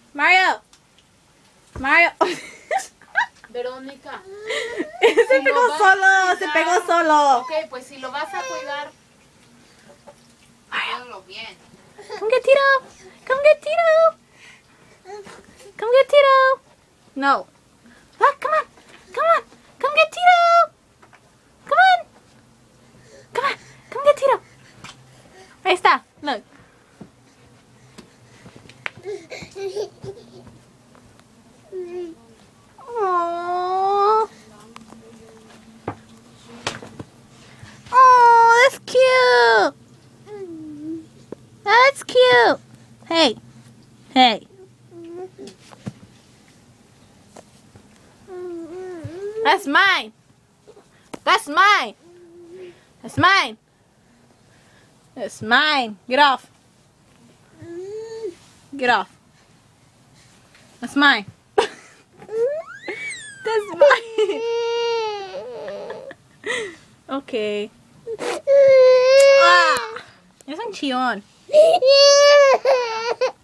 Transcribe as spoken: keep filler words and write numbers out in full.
Mario. Mario. Verónica. Se si pegó solo, se pegó solo. Ok, pues si lo vas a cuidar, cuídalo bien. Come get Tito. Come get Tito. Come get Tito. No. Look, come on. Come on. Come get Tito. Come on. Come on. Come get Tito. Ahí está. Look. Aww. Oh, that's cute. That's cute. Hey. Hey. That's mine. That's mine. That's mine. That's mine. Get off. Get off. That's mine. That's mine. Okay. Ah, es un chillón.